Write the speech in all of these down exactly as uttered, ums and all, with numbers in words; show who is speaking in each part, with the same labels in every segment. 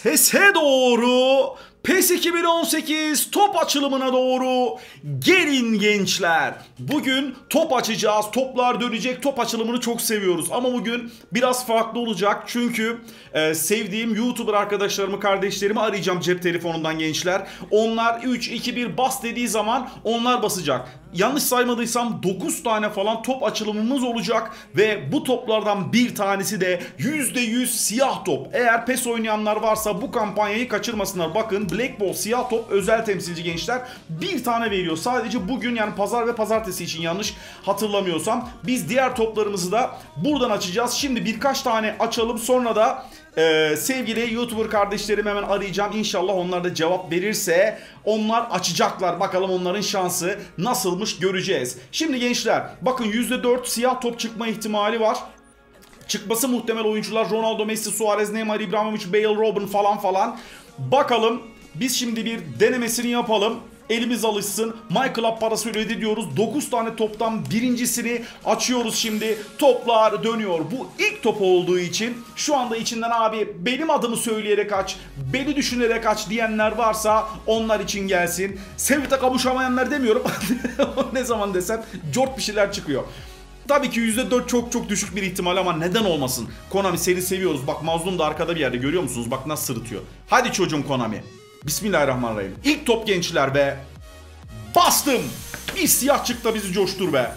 Speaker 1: PES'e doğru, PES iki bin on sekiz top açılımına doğru gelin gençler. Bugün top açacağız. Toplar dönecek. Top açılımını çok seviyoruz. Ama bugün biraz farklı olacak. Çünkü e, sevdiğim YouTuber arkadaşlarımı, kardeşlerimi arayacağım cep telefonundan gençler. Onlar üç, iki, bir bas dediği zaman onlar basacak. Yanlış saymadıysam dokuz tane falan top açılımımız olacak. Ve bu toplardan bir tanesi de yüzde yüz siyah top. Eğer PES oynayanlar varsa bu kampanyayı kaçırmasınlar. Bakın Black Ball siyah top özel temsilci gençler. Bir tane veriyor. Sadece bugün, yani pazar ve pazartesi için, yanlış hatırlamıyorsam. Biz diğer toplarımızı da buradan açacağız. Şimdi birkaç tane açalım. Sonra da Ee, sevgili YouTuber kardeşlerimi hemen arayacağım. İnşallah onlar da cevap verirse onlar açacaklar. Bakalım onların şansı nasılmış, göreceğiz. Şimdi gençler bakın, yüzde dört siyah top çıkma ihtimali var. Çıkması muhtemel oyuncular Ronaldo, Messi, Suarez, Neymar, İbrahimovic, Bale, Robben falan falan. Bakalım biz şimdi bir denemesini yapalım. Elimiz alışsın. MyClub parası ödedi diyoruz. dokuz tane toptan birincisini açıyoruz şimdi. Toplar dönüyor. Bu ilk top olduğu için şu anda içinden abi benim adımı söyleyerek aç, beni düşünerek aç diyenler varsa onlar için gelsin. Sevite kavuşamayanlar demiyorum. Ne zaman desem cort bir şeyler çıkıyor. Tabii ki yüzde dört çok çok düşük bir ihtimal ama neden olmasın? Konami seni seviyoruz. Bak Mazlum da arkada bir yerde, görüyor musunuz? Bak nasıl sırıtıyor. Hadi çocuğum Konami. Bismillahirrahmanirrahim. İlk top gençler be. Bastım. Bir siyah çıktı, bizi coştur be.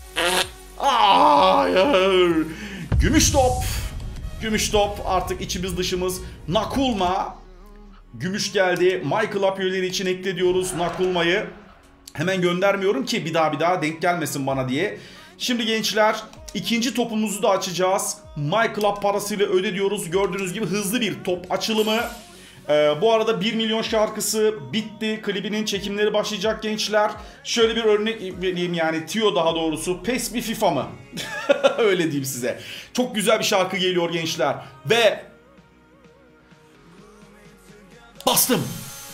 Speaker 1: Hayır. Gümüş top. Gümüş top. Artık içimiz dışımız. Nakulma. Gümüş geldi. MyClub üyeleri için ekle diyoruz Nakulma'yı. Hemen göndermiyorum ki bir daha bir daha denk gelmesin bana diye. Şimdi gençler ikinci topumuzu da açacağız. MyClub parasıyla öde diyoruz. Gördüğünüz gibi hızlı bir top açılımı. Ee, bu arada bir milyon şarkısı bitti. Klibinin çekimleri başlayacak gençler. Şöyle bir örnek vereyim, yani Tio daha doğrusu. PES mi FIFA mı? Öyle diyeyim size. Çok güzel bir şarkı geliyor gençler. Ve bastım.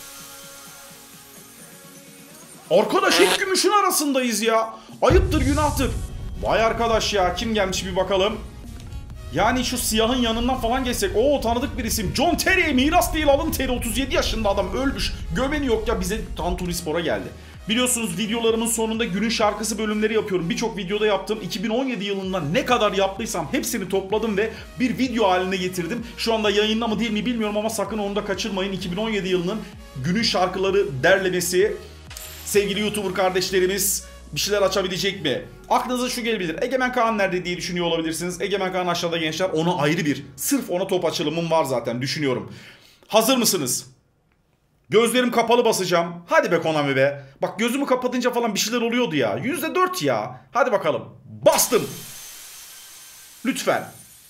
Speaker 1: Arkadaş hep gümüşün arasındayız ya. Ayıptır günahtır. Vay arkadaş ya, kim gelmiş bir bakalım. Yani şu siyahın yanından falan geçsek. Oo, tanıdık bir isim. John Terry, miras değil alın teri. otuz yedi yaşında adam, ölmüş. Gömeni yok ya, bize Tanturispor'a geldi. Biliyorsunuz videolarımın sonunda günün şarkısı bölümleri yapıyorum. Birçok videoda yaptım. iki bin on yedi yılında ne kadar yaptıysam hepsini topladım ve bir video haline getirdim. Şu anda yayında mı değil mi bilmiyorum ama sakın onu da kaçırmayın. iki bin on yedi yılının günün şarkıları derlemesi. Sevgili YouTuber kardeşlerimiz bir şeyler açabilecek mi? Aklınıza şu gelebilir. Egemen Kaan nerede diye düşünüyor olabilirsiniz. Egemen Kaan aşağıda gençler. Ona ayrı bir, sırf ona top açılımım var zaten, düşünüyorum. Hazır mısınız? Gözlerim kapalı basacağım. Hadi be Konami be. Bak gözümü kapatınca falan bir şeyler oluyordu ya. yüzde dört ya. Hadi bakalım. Bastım. Lütfen.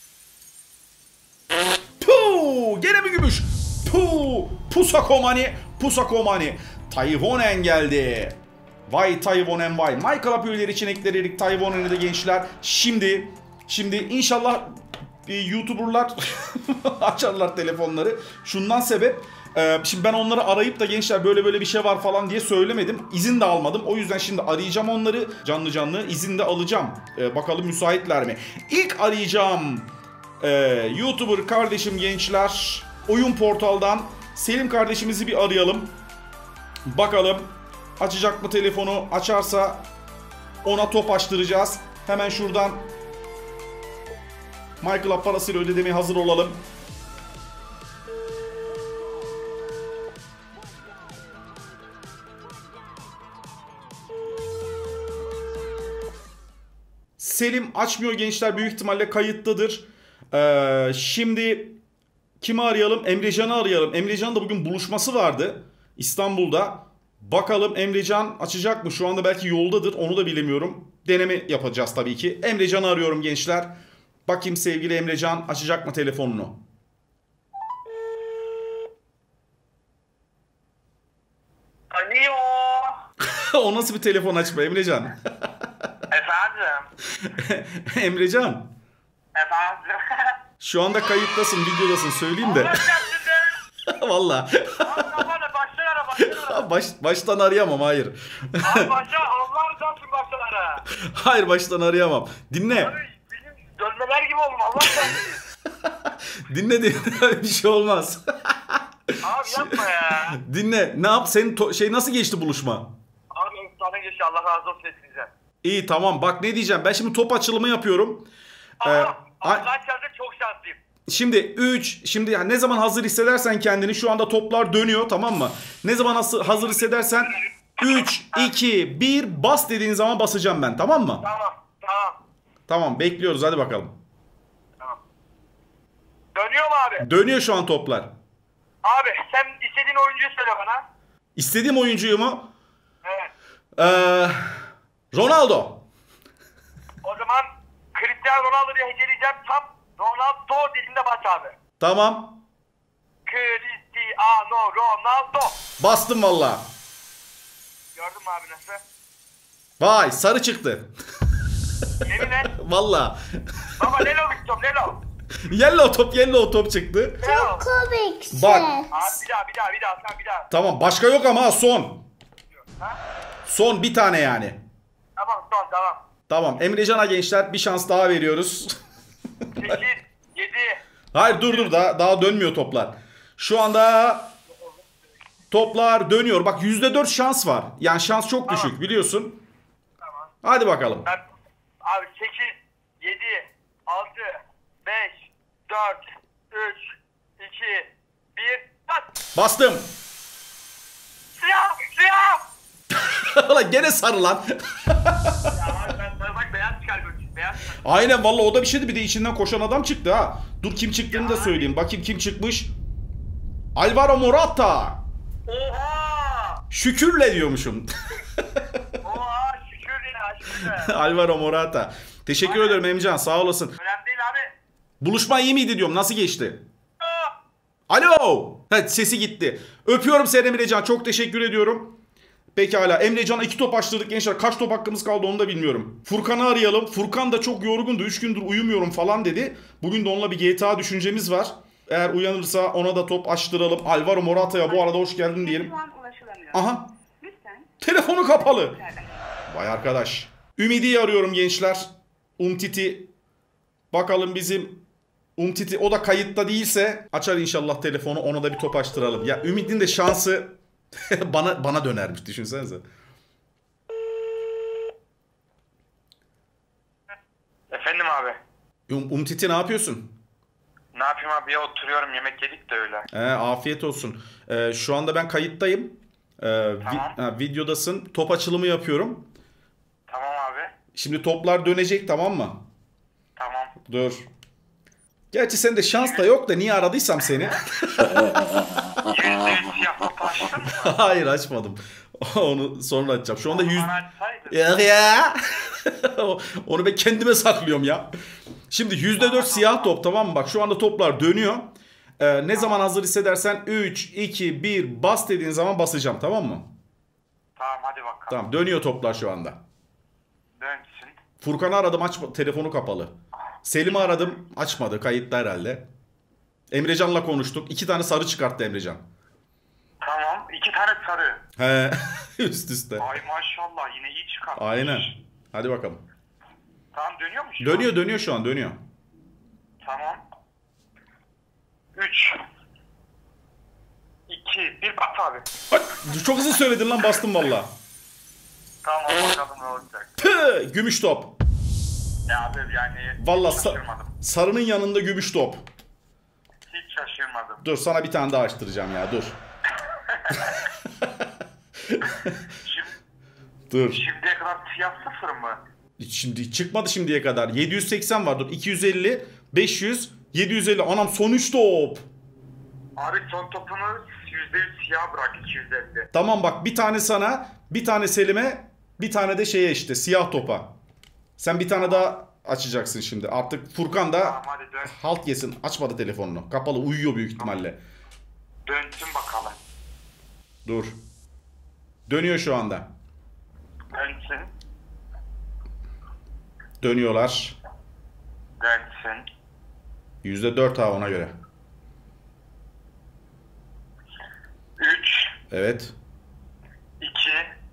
Speaker 1: Puuu. Gene mi gümüş? Puuu. Pusakomani. Pusakomani. Tayvonen geldi. Vay Tayvonen vay. MyClub üyeleri için ekledik Tayvonen'i de gençler. Şimdi şimdi inşallah e, YouTuber'lar açarlar telefonları. Şundan sebep e, şimdi ben onları arayıp da gençler böyle böyle bir şey var falan diye söylemedim. İzin de almadım. O yüzden şimdi arayacağım onları canlı canlı. İzin de alacağım. E, bakalım müsaitler mi? İlk arayacağım e, YouTuber kardeşim gençler. Oyun Portal'dan Selim kardeşimizi bir arayalım. Bakalım açacak mı telefonu? Açarsa ona top açtıracağız. Hemen şuradan MyClub parasıyla ödemeye hazır olalım. Selim açmıyor gençler, büyük ihtimalle kayıttadır. Ee, şimdi kimi arayalım? Emrecan'ı arayalım. Emrecan da bugün buluşması vardı İstanbul'da. Bakalım Emrecan açacak mı? Şu anda belki yoldadır. Onu da bilemiyorum. Deneme yapacağız tabii ki. Emrecan'ı arıyorum gençler. Bakayım sevgili Emrecan açacak mı telefonunu?
Speaker 2: Alo.
Speaker 1: O nasıl bir telefon açma Emrecan?
Speaker 2: Efendim.
Speaker 1: Emrecan.
Speaker 2: Efendim.
Speaker 1: Şu anda kayıttasın, videodasın, söyleyeyim de. Valla. Baş, baştan arayamam, hayır.
Speaker 2: Abi başa Allah razı olsun başlara.
Speaker 1: Hayır, baştan arayamam. Dinle.
Speaker 2: Abi benim dönmeler gibi oldum Allah razı olsun.
Speaker 1: Dinle dinle, bir şey olmaz.
Speaker 2: Abi yapma ya.
Speaker 1: Dinle. Ne yap? Senin to- şey nasıl geçti buluşma?
Speaker 2: Abi sana geçti, Allah razı olsun hepinize.
Speaker 1: İyi tamam. Bak ne diyeceğim. Ben şimdi top açılımı yapıyorum. Ee,
Speaker 2: Aa,
Speaker 1: a-
Speaker 2: Allah çarpsın, çok şanslıyım.
Speaker 1: Şimdi üç, şimdi yani ne zaman hazır hissedersen kendini, şu anda toplar dönüyor, tamam mı? Ne zaman hazır, hazır hissedersen üç, iki, bir bas dediğin zaman basacağım ben, tamam mı?
Speaker 2: Tamam, tamam,
Speaker 1: Tamam, bekliyoruz, hadi bakalım.
Speaker 2: tamam. Dönüyor mu abi?
Speaker 1: Dönüyor şu an toplar.
Speaker 2: Abi sen istediğin oyuncuyu söyle bana.
Speaker 1: İstediğim oyuncuyu mu?
Speaker 2: Evet.
Speaker 1: Ee, Ronaldo.
Speaker 2: O zaman Cristiano Ronaldo diye heceleyeceğim. Tam Ronaldo dediğimde bas abi.
Speaker 1: Tamam.
Speaker 2: Cristiano Ronaldo.
Speaker 1: Bastım valla.
Speaker 2: Gördün mü abi nasıl?
Speaker 1: Vay, sarı çıktı.
Speaker 2: Yemin et.
Speaker 1: Valla.
Speaker 2: Baba Lelo istiyorum, Lelo.
Speaker 1: Yellow top, yellow top çıktı.
Speaker 2: Lelo.
Speaker 3: Komiksin.
Speaker 1: Bak.
Speaker 2: Abi bir daha, bir daha, bir daha, sen bir daha.
Speaker 1: Tamam, başka yok ama son.
Speaker 2: Ha?
Speaker 1: Son bir tane yani.
Speaker 2: Tamam, son, tamam.
Speaker 1: Tamam, Emrecan'a gençler bir şans daha veriyoruz.
Speaker 2: sekiz, yedi.
Speaker 1: Hayır dur dur, daha, daha dönmüyor toplar. Şu anda toplar dönüyor. Bak yüzde dört şans var. Yani şans çok
Speaker 2: Tamam.
Speaker 1: düşük biliyorsun.
Speaker 2: Tamam.
Speaker 1: Hadi bakalım.
Speaker 2: Ben, abi sekiz, yedi, altı, beş, dört, üç, iki, bir, bas.
Speaker 1: Bastım.
Speaker 2: Siyah, siyah.
Speaker 1: Ulan gene sarı lan.
Speaker 2: Ya abi ben sana bak, beyaz çıkar gördüm, beyaz çıkar.
Speaker 1: Aynen valla, o da bir şeydi, bir de içinden koşan adam çıktı ha. Dur kim çıktığını da söyleyeyim. Bakayım kim çıkmış. Alvaro Morata.
Speaker 2: Oha!
Speaker 1: Şükürle diyormuşum.
Speaker 2: Oha, şükür ya, şükür.
Speaker 1: Alvaro Morata. Teşekkür
Speaker 2: Aynen.
Speaker 1: ederim Emcan, sağ olasın.
Speaker 2: Önemli değil abi.
Speaker 1: Buluşma iyi miydi diyorum, nasıl geçti?
Speaker 2: Aa!
Speaker 1: Alo. Evet, sesi gitti. Öpüyorum seni Emrecan, çok teşekkür ediyorum. Pekala, Emrecan'a iki top açtırdık gençler. Kaç top hakkımız kaldı onu da bilmiyorum. Furkan'ı arayalım. Furkan da çok yorgundu. üç gündür uyumuyorum falan dedi. Bugün de onunla bir G T A düşüncemiz var. Eğer uyanırsa ona da top açtıralım. Alvaro Morata'ya bu arada hoş geldin diyelim.
Speaker 4: Şu an ulaşılamıyor.
Speaker 1: Aha.
Speaker 4: Lütfen.
Speaker 1: Telefonu kapalı.
Speaker 4: Tekrardan.
Speaker 1: Vay arkadaş. Ümidi'yi arıyorum gençler. Umtiti. Bakalım bizim Umtiti, o da kayıtta değilse açar inşallah telefonu, ona da bir top açtıralım. Ya Ümit'in de şansı bana bana dönermiş, düşünsenize.
Speaker 2: Efendim abi.
Speaker 1: Um, Umtiti ne yapıyorsun?
Speaker 2: Ne yapayım abi, ya oturuyorum, yemek yedik de öyle.
Speaker 1: Ee, afiyet olsun. Ee, şu anda ben kayıttayım. Ee, vi-
Speaker 2: Tamam.
Speaker 1: ha, videodasın. Top açılımı yapıyorum.
Speaker 2: Tamam abi.
Speaker 1: Şimdi toplar dönecek, tamam mı?
Speaker 2: Tamam.
Speaker 1: Dur. Gerçi sende şans da yok da niye aradıysam seni.
Speaker 2: Yüzde yüz siyah topu açtın mı?
Speaker 1: Hayır, açmadım. Onu sonra açacağım. Şu anda yüz...
Speaker 2: Bana açsaydın.
Speaker 1: Ya ya. Onu ben kendime saklıyorum ya. Şimdi yüzde dört siyah top, tamam mı? Bak şu anda toplar dönüyor. Ee, ne zaman hazır hissedersen üç, iki, bir bas dediğin zaman basacağım, tamam mı?
Speaker 2: Tamam hadi bakalım.
Speaker 1: Tamam, dönüyor toplar şu anda.
Speaker 2: Dönsün.
Speaker 1: Furkan'ı aradım, açma, telefonu kapalı. Selim'i aradım, açmadı, kayıtta herhalde. Emrecan'la konuştuk. İki tane sarı çıkarttı Emrecan.
Speaker 2: Tamam. iki tane sarı.
Speaker 1: He, üst üste.
Speaker 2: Ay maşallah, yine iyi çıkartmış.
Speaker 1: Aynen. Hadi bakalım.
Speaker 2: Tamam, dönüyor mu şu
Speaker 1: Dönüyor
Speaker 2: an?
Speaker 1: dönüyor şu an, dönüyor.
Speaker 2: Tamam. üç. iki. bir bas abi.
Speaker 1: Bak, çok hızlı söyledin lan, bastım valla.
Speaker 2: Tamam bakalım ne olacak.
Speaker 1: Pı, gümüş top.
Speaker 2: Ya abi yani
Speaker 1: Valla
Speaker 2: hiç
Speaker 1: sa-
Speaker 2: şaşırmadım.
Speaker 1: sarının yanında gümüş top.
Speaker 2: Hiç şaşırmadım.
Speaker 1: Dur sana bir tane daha açtıracağım ya, dur.
Speaker 2: Şimdi,
Speaker 1: Dur.
Speaker 2: şimdiye kadar siyah sıfır mı?
Speaker 1: Şimdi çıkmadı şimdiye kadar. yedi yüz seksen var, dur. iki yüz elli, beş yüz, yedi yüz elli. Anam son üç top.
Speaker 2: Abi son topunu yüzde yüz siyah bırak, iki yüz elli.
Speaker 1: Tamam bak, bir tane sana, bir tane Selim'e, bir tane de şeye işte siyah topa. Sen bir tane daha açacaksın şimdi. Artık Furkan da
Speaker 2: Tamam hadi dön.
Speaker 1: halt yesin. Açmadı telefonunu. Kapalı, uyuyor büyük ihtimalle.
Speaker 2: Dönsün bakalım.
Speaker 1: Dur. Dönüyor şu anda.
Speaker 2: Dönsün.
Speaker 1: Dönüyorlar.
Speaker 2: Dönsün.
Speaker 1: yüzde dört ha, ona göre.
Speaker 2: üç.
Speaker 1: Evet.
Speaker 2: iki.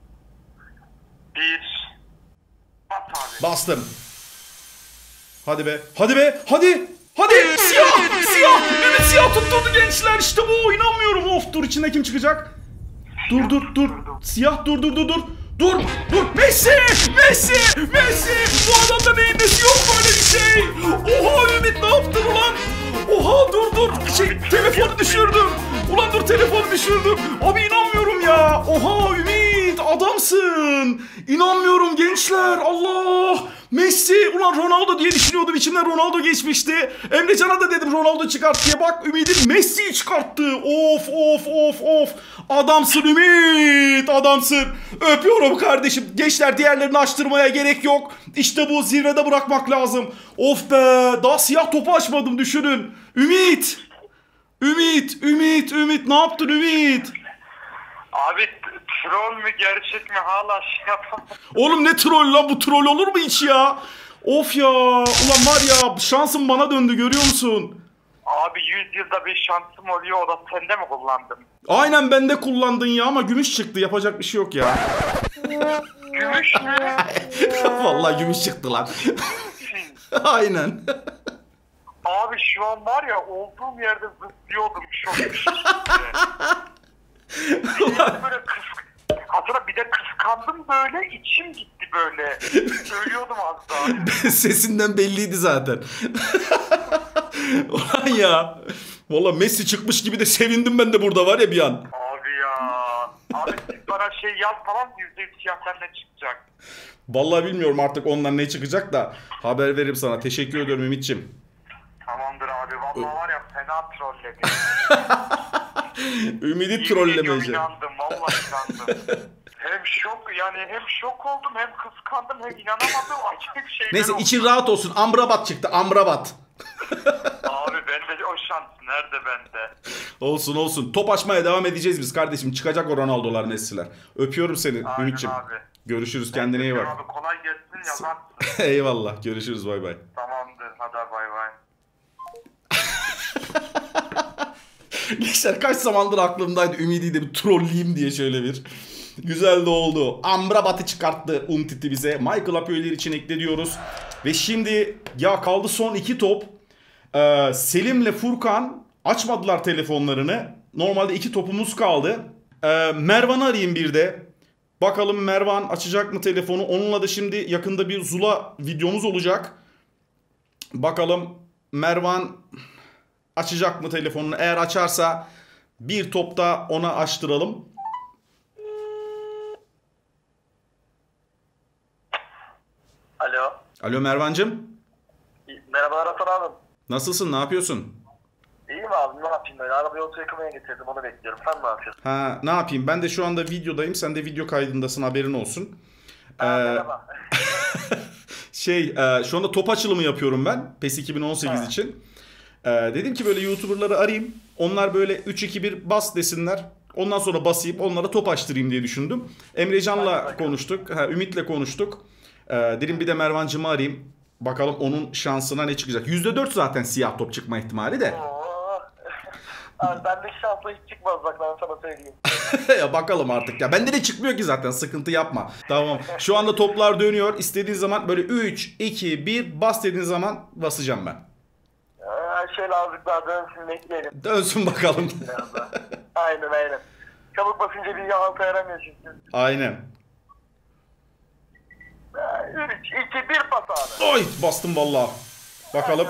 Speaker 2: bir. Bas abi.
Speaker 1: Bastım. Hadi be. Hadi be. Hadi. Hadi. Siyah. Siyah. siyah. Ümit siyah tutturdu gençler. İşte bu. İnanmıyorum. Of dur içinde kim çıkacak? Dur dur dur. Siyah dur dur dur dur. Dur dur. Messi. Messi. Messi. Bu adamda neyin nesi yok böyle bir şey. Oha Ümit ne yaptın ulan? Oha dur dur. Şey, telefonu düşürdüm. Ulan dur telefonu düşürdüm. Abi inanmıyorum ya. Oha Ümit adamsın. İnanmıyorum gençler. Allah. Messi. Ulan Ronaldo diye düşünüyordum. İçimden Ronaldo geçmişti. Emrecan'a da dedim Ronaldo çıkart diye. Bak Ümit'in Messi'yi çıkarttı. Of of of of. Adamsın Ümit. Adamsın. Öpüyorum kardeşim. Gençler diğerlerini açtırmaya gerek yok. İşte bu zirvede bırakmak lazım. Of be. Daha siyah topu açmadım düşünün. Ümit. Ümit. Ümit. Ümit. Ne yaptın Ümit?
Speaker 2: Abi troll mü gerçek mi hala şey yapamadım.
Speaker 1: Oğlum ne troll lan bu troll olur mu hiç ya? Of ya. Ulan var ya şansım bana döndü görüyor musun?
Speaker 2: Abi yüz yılda bir şansım oluyor o da sende mi kullandım?
Speaker 1: Aynen bende kullandın ya ama gümüş çıktı yapacak bir şey yok ya.
Speaker 2: Gümüş mü?
Speaker 1: Vallahi gümüş çıktı lan. Aynen.
Speaker 2: Abi şu an var ya olduğum yerde zıplıyordum çok. Böyle kıs... Hatta bir de kıskandım böyle içim gitti böyle. Söylüyordum az daha.
Speaker 1: Sesinden belliydi zaten. Ulan ya. Vallahi Messi çıkmış gibi de sevindim ben de burada var ya bir an.
Speaker 2: Abi ya. Abi bana şey yaz falan yüzde yüz siyahlar ne çıkacak?
Speaker 1: Vallahi bilmiyorum artık ondan ne çıkacak da haber veririm sana. Teşekkür ediyorum Ümit'ciğim.
Speaker 2: Tamamdır abi. Vallahi var ya fena trolledi.
Speaker 1: Ümidi trollemeci.
Speaker 2: İnandım vallahi inandım. Hem şok yani hem şok oldum hem kıskandım hem inanamadım. Acayip şeyler
Speaker 1: Neyse
Speaker 2: oldu.
Speaker 1: için rahat olsun. Amrabat çıktı. Amrabat.
Speaker 2: Abi bende o şans nerede bende?
Speaker 1: Olsun olsun. Top açmaya devam edeceğiz biz kardeşim. Çıkacak o Ronaldo'lar, Messi'ler. Öpüyorum seni
Speaker 2: Aynen
Speaker 1: Ümit'ciğim.
Speaker 2: abi.
Speaker 1: Görüşürüz kendine iyi bak.
Speaker 2: Abi kolay gelsin yazarsın.
Speaker 1: Eyvallah. Görüşürüz bay bay.
Speaker 2: Tamamdır hadi bay bay.
Speaker 1: Gençler kaç zamandır aklımdaydı Ümidi'yi de bir trolleyeyim diye şöyle bir. Güzel de oldu. Amrabat'ı çıkarttı Umtiti bize. Michael Apöyler için ekle diyoruz. Ve şimdi ya kaldı son iki top. Ee, Selim'le Furkan açmadılar telefonlarını. Normalde iki topumuz kaldı. Ee, Mervan'ı arayayım bir de. Bakalım Mervan açacak mı telefonu. Onunla da şimdi yakında bir Zula videomuz olacak. Bakalım Mervan açacak mı telefonunu? Eğer açarsa bir topta ona açtıralım.
Speaker 2: Alo.
Speaker 1: Alo Mervancığım.
Speaker 2: Merhabalar Hasan abim.
Speaker 1: Nasılsın? Ne yapıyorsun?
Speaker 2: İyiyim abi ne yapayım ben arabayı oto yıkamaya getirdim onu bekliyorum. Sen ne yapıyorsun?
Speaker 1: Ha, ne yapayım? Ben de şu anda videodayım. Sen de video kaydındasın. Haberin olsun.
Speaker 2: Ha,
Speaker 1: Ee,
Speaker 2: merhaba.
Speaker 1: şey, e, şu anda top açılımı yapıyorum ben. PES iki bin on sekiz
Speaker 2: Ha.
Speaker 1: için. Ee, dedim ki böyle YouTuber'ları arayayım. Onlar böyle üç iki bir bas desinler. Ondan sonra basayım onlara top açtırayım diye düşündüm. Emrecan'la konuştuk. Ha, Ümit'le konuştuk. Ee, dedim bir de Mervancımı arayayım. Bakalım onun şansına ne çıkacak. yüzde dört zaten siyah top çıkma ihtimali de.
Speaker 2: Oo. Abi bende şansla hiç çıkmaz bak ben sana söyleyeyim.
Speaker 1: Ya bakalım artık ya. Bende de çıkmıyor ki zaten. Sıkıntı yapma. Tamam. Şu anda toplar dönüyor. İstediğin zaman böyle üç iki bir bas dediğin zaman basacağım ben.
Speaker 2: Her şey lazım daha dönsün bekleyelim.
Speaker 1: Dönsün bakalım.
Speaker 2: Aynen aynen. Çabuk basınca bir yalan yaramıyor çünkü.
Speaker 1: Aynen.
Speaker 2: üç iki bir bas abi.
Speaker 1: Oy bastım vallahi. Bakalım.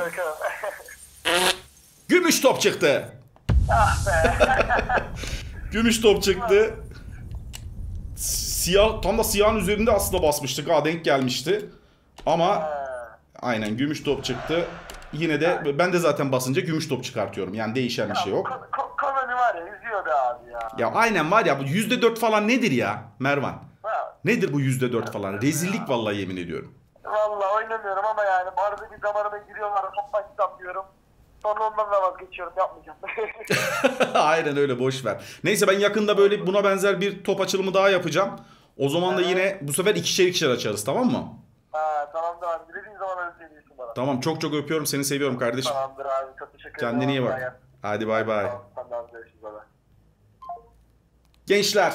Speaker 1: Gümüş top çıktı.
Speaker 2: Ah be.
Speaker 1: Gümüş top çıktı. Siyah, tam da siyahın üzerinde aslında basmıştık. Ha denk gelmişti. Ama aynen gümüş top çıktı. Yine de ben de zaten basınca gümüş top çıkartıyorum. Yani değişen bir şey yok.
Speaker 2: Konani var ya üzüyor be abi ya.
Speaker 1: Ya aynen var ya bu yüzde dört falan nedir ya Mervan?
Speaker 2: Ha.
Speaker 1: Nedir bu yüzde dört falan? Rezillik vallahi yemin ediyorum.
Speaker 2: Vallahi oynamıyorum ama yani arada bir zamanıma giriyorlar top baştan diyorum. Sonra ondan da vazgeçiyorum yapmayacağım.
Speaker 1: Aynen öyle boş ver. Neyse ben yakında böyle buna benzer bir top açılımı daha yapacağım. O zaman da yine bu sefer ikişer ikişer açarız tamam mı?
Speaker 2: Ha tamamdır abi. Dilediğin zaman öyle söylüyorsun bana.
Speaker 1: Tamam çok çok öpüyorum seni seviyorum kardeşim.
Speaker 2: Tamamdır abi çok teşekkür ederim.
Speaker 1: Kendine iyi bak. Hadi bay bay.
Speaker 2: Tamam görüşürüz baba.
Speaker 1: Gençler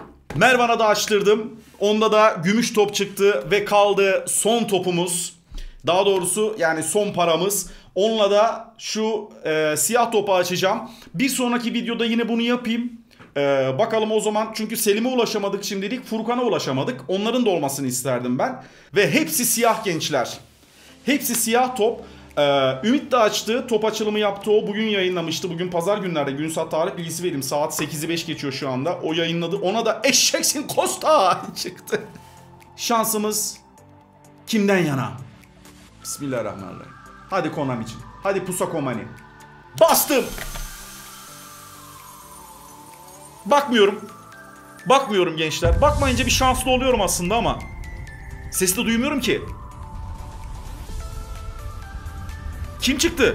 Speaker 1: Mervan'a da açtırdım. Onda da gümüş top çıktı ve kaldı son topumuz. Daha doğrusu yani son paramız. Onunla da şu e, siyah topu açacağım. Bir sonraki videoda yine bunu yapayım. Ee, bakalım o zaman, çünkü Selim'e ulaşamadık şimdilik, Furkan'a ulaşamadık. Onların da olmasını isterdim ben. Ve hepsi siyah gençler. Hepsi siyah top. Ee, Ümit de açtı. Top açılımı yaptı o. Bugün yayınlamıştı. Bugün pazar günlerde. Gün saat tarih bilgisi vereyim. Saat sekizi beş geçiyor şu anda. O yayınladı. Ona da eşeksin Costa çıktı. Şansımız kimden yana? Bismillahirrahmanirrahim. Hadi Konami'cim. Hadi Pusa Komani. Bastım. Bakmıyorum. Bakmıyorum gençler. Bakmayınca bir şanslı oluyorum aslında ama ses de duymuyorum ki. Kim çıktı?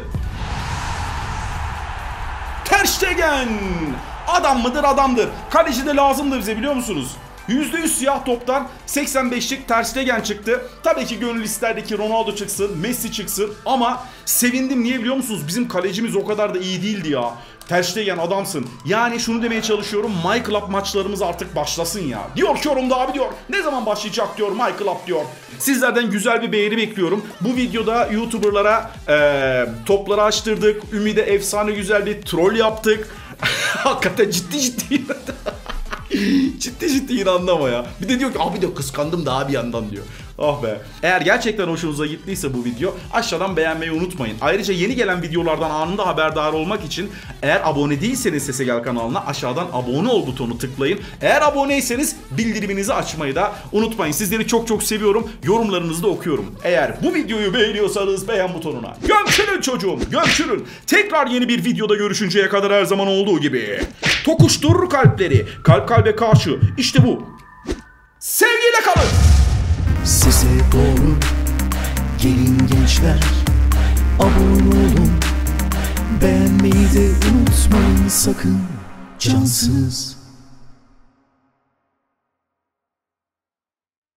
Speaker 1: Ter Stegen. Adam mıdır adamdır. Kaleci de lazımdır bize, biliyor musunuz? yüzde yüz siyah toptan seksen beşlik Ter Stegen çıktı. Tabii ki gönül isterdi ki Ronaldo çıksın, Messi çıksın ama sevindim. Niye biliyor musunuz? Bizim kalecimiz o kadar da iyi değildi ya. Ter Stegen adamsın. Yani şunu demeye çalışıyorum. My Club maçlarımız artık başlasın ya. Diyor ki yorumda abi diyor. Ne zaman başlayacak diyor My Club diyor. Sizlerden güzel bir beğeni bekliyorum. Bu videoda YouTuber'lara ee, topları açtırdık. Ümide efsane güzel bir troll yaptık. Hakikaten ciddi ciddi. Ciddi ciddi inanma ya. Bir de diyor ki abi de kıskandım daha bir yandan diyor. Ah be. Eğer gerçekten hoşunuza gittiyse bu video aşağıdan beğenmeyi unutmayın. Ayrıca yeni gelen videolardan anında haberdar olmak için eğer abone değilseniz Sese Gel kanalına aşağıdan abone ol butonu tıklayın. Eğer aboneyseniz bildiriminizi açmayı da unutmayın. Sizleri çok çok seviyorum. Yorumlarınızı da okuyorum. Eğer bu videoyu beğeniyorsanız beğen butonuna gömçürün çocuğum, gömçürün. Tekrar yeni bir videoda görüşünceye kadar her zaman olduğu gibi tokuştur kalpleri. Kalp kalbe karşı. İşte bu. Sevgiyle kalın.
Speaker 3: Size doğru gelin gençler, abone olun, beğenmeyi de unutmayın sakın, cansız.